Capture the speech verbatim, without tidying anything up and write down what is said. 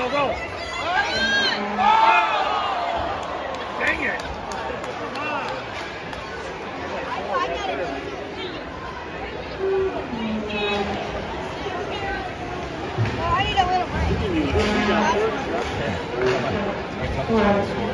Go, go. Dang it. I need a little break.